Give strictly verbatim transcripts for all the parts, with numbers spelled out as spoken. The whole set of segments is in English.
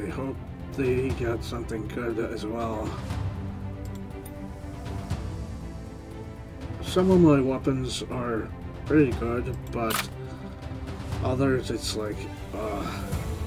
I hope they got something good as well. Some of my weapons are pretty good, but others it's like, uh...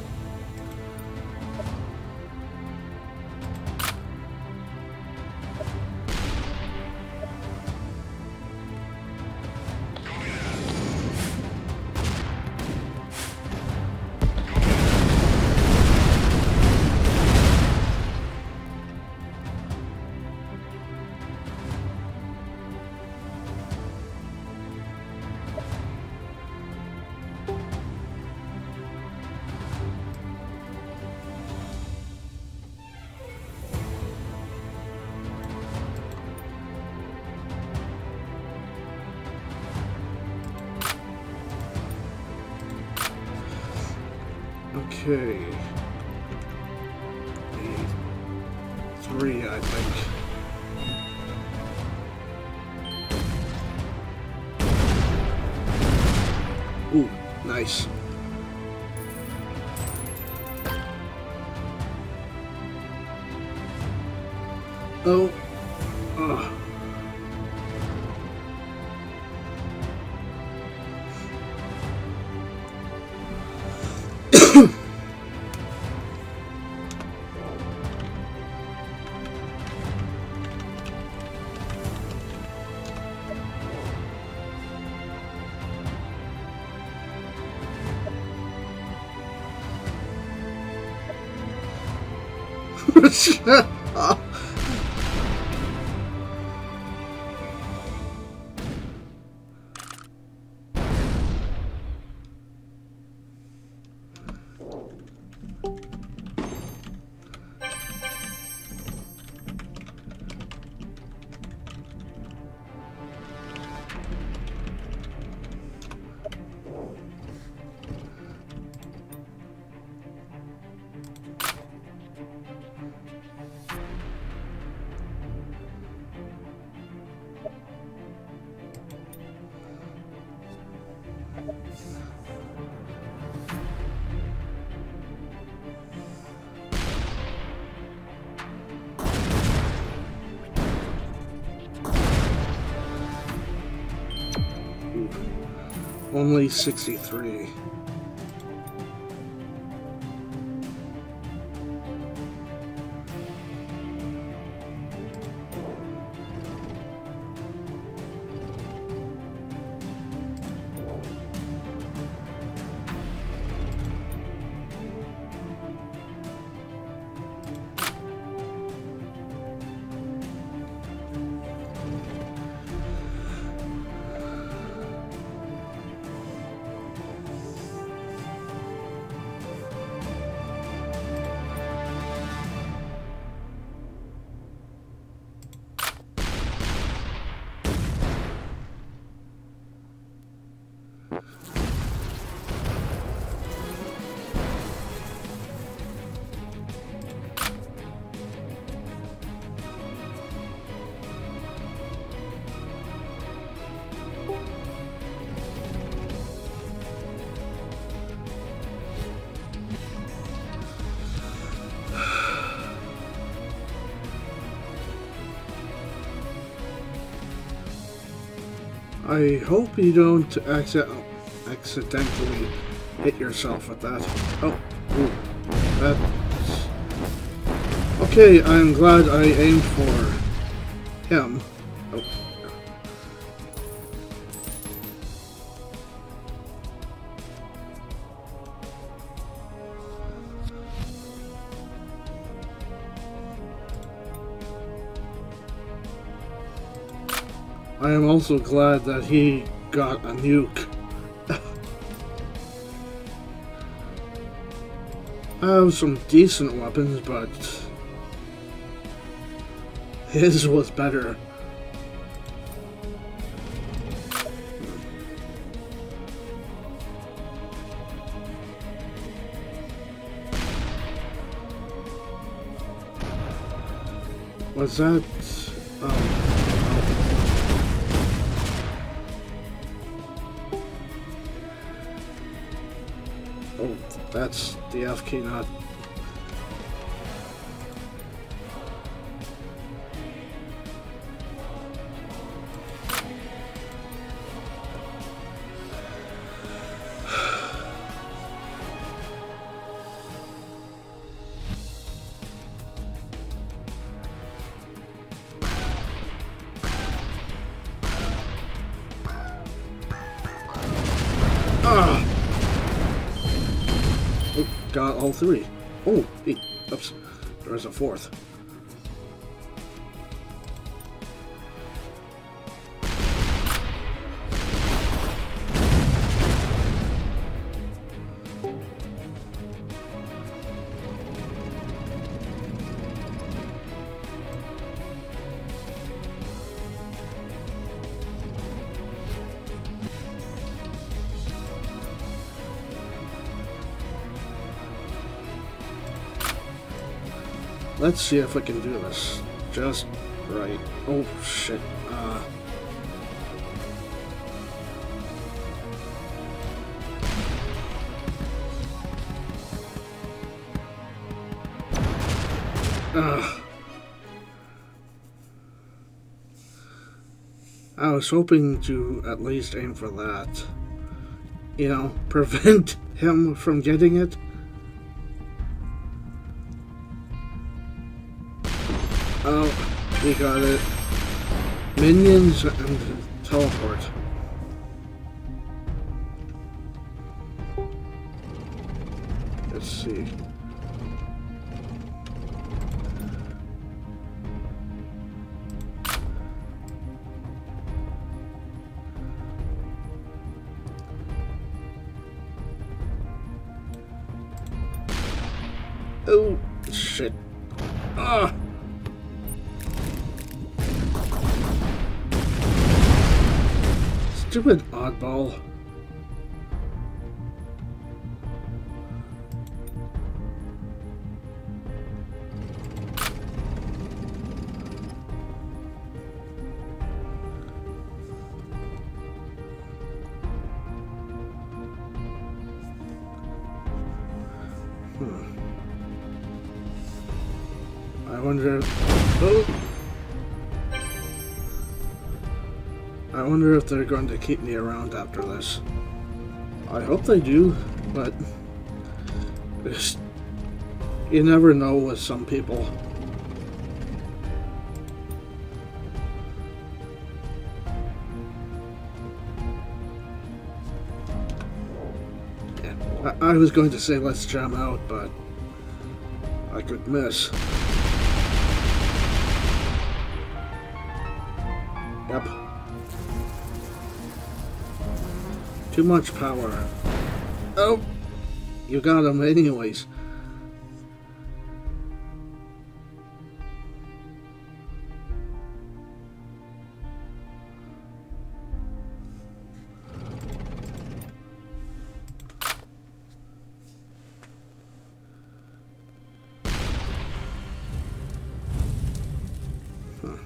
Okay. Need three, I think. Ooh, nice. Oh. Ugh. Only sixty-three. I hope you don't accident accidentally hit yourself with that. Oh, ooh, that's... Okay, I'm glad I aimed for him. Oh. I am also glad that he got a nuke. I have some decent weapons, but his was better. Was that... Um, oh, that's the F key, not got all three. Oh, hey, oops. There's a fourth. Let's see if I can do this just right. Oh shit. Uh, uh, I was hoping to at least aim for that. You know, prevent him from getting it. Oh, we got it. Minions and teleport. Let's see. Oh, shit. Ah! Stupid oddball. Hmm. I wonder if... Oh! I wonder if they're going to keep me around after this. I hope they do, but it's, you never know with some people. Yeah, I, I was going to say let's jam out, but I could miss. Yep. Too much power. Oh! You got him anyways. Huh.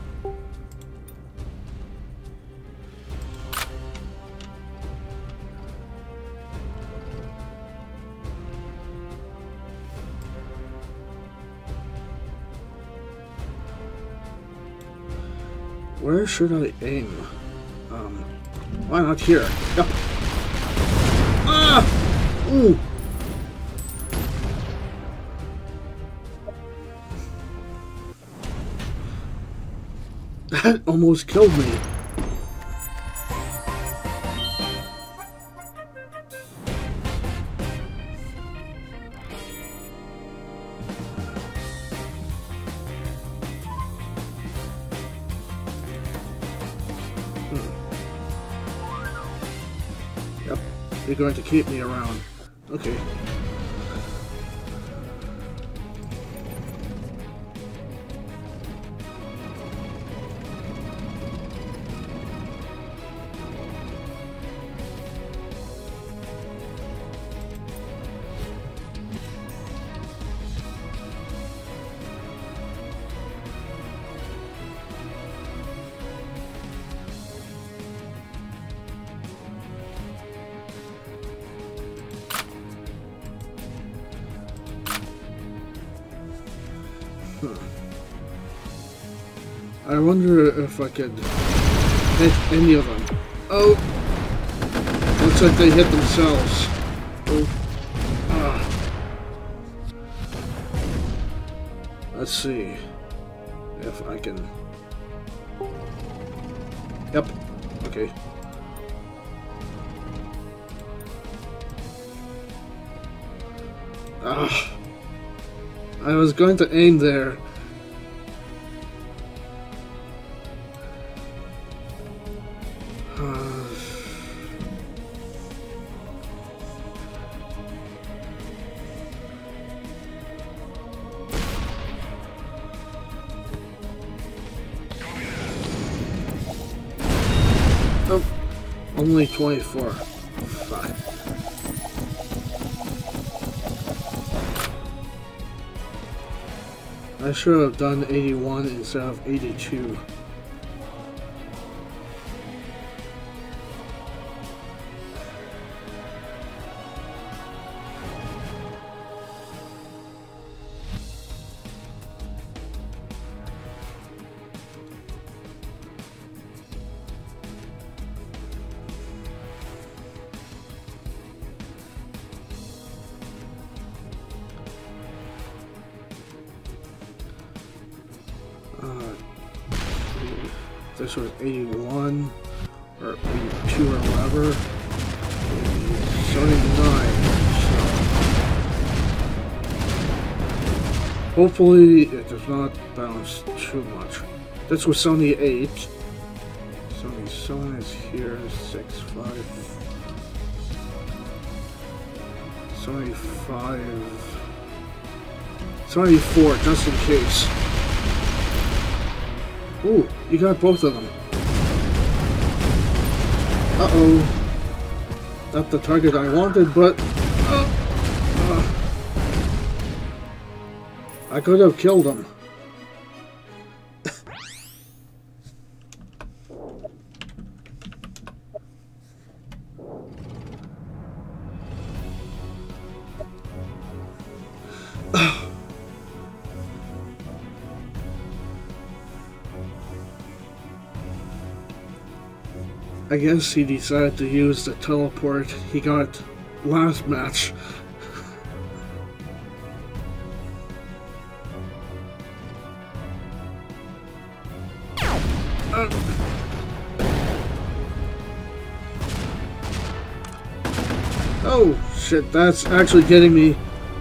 Where should I aim? Um, why not here? Yep. Ah! Ooh! That almost killed me. Yep, you're going to keep me around. Okay. I wonder if I could hit any of them. Oh! Looks like they hit themselves. Oh. Ah. Let's see if I can... Yep. Okay. Ah, I was going to aim there. Oh, only twenty-four. Fuck. I should have done eighty-one instead of eighty-two. This was eighty-one or eighty-two or whatever. seventy-nine. So hopefully it does not bounce too much. This was seventy-eight. seventy-seven is here. six, five. seventy-five. seventy-four, just in case. Ooh, you got both of them. Uh-oh. Not the target I wanted, but... Uh, uh, I could have killed him. I guess he decided to use the teleport he got last match. uh. Oh shit, that's actually getting me.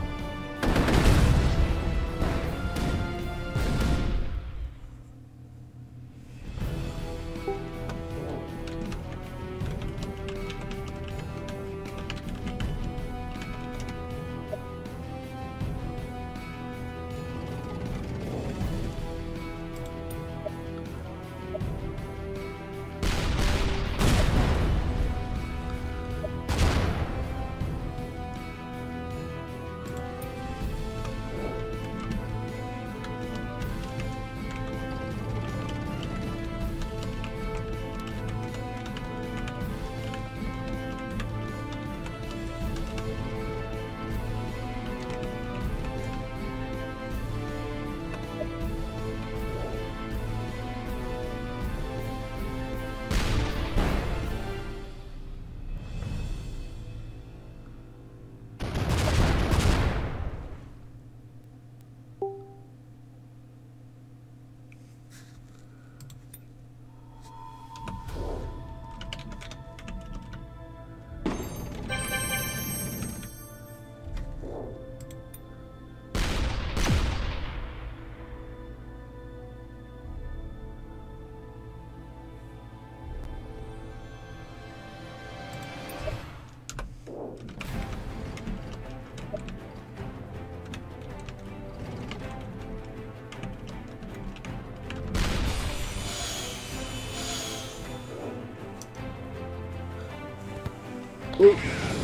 Ooh.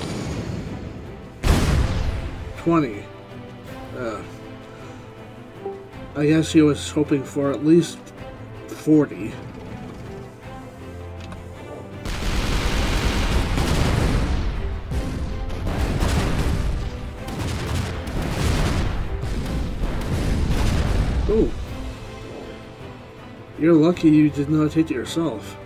twenty. Uh, I guess he was hoping for at least forty. Ooh. You're lucky you did not hit yourself.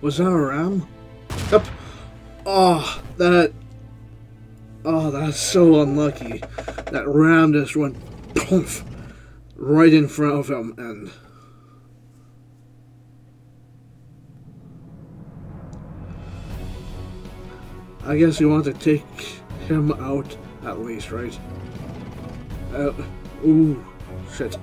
Was that a ram? Yep. Oh, that... Oh, that's so unlucky. That ram just went poof right in front of him, and... I guess you want to take him out at least, right? Uh, ooh, shit.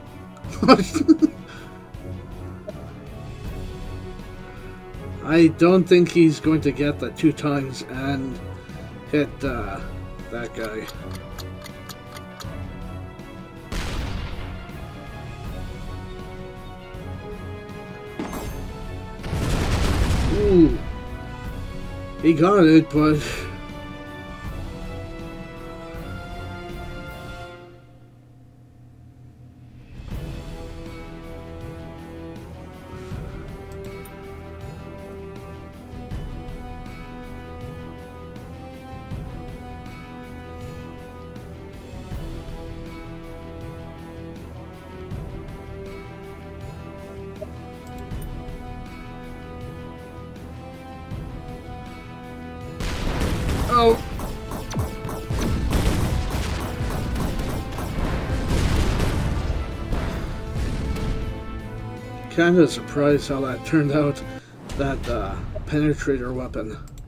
I don't think he's going to get the two times and hit uh, that guy. Ooh. He got it, but... Oh. Kinda surprised how that turned out, that uh, penetrator weapon.